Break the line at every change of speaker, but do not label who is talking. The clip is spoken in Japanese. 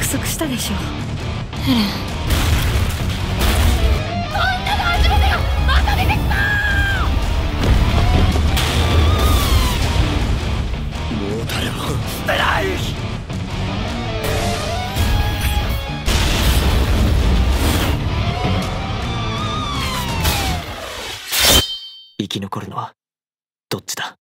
束したでしょ。
ヘレン、こんなの初めてがまた出てきた。
もう誰も捨てない。生き残るのはどっちだ。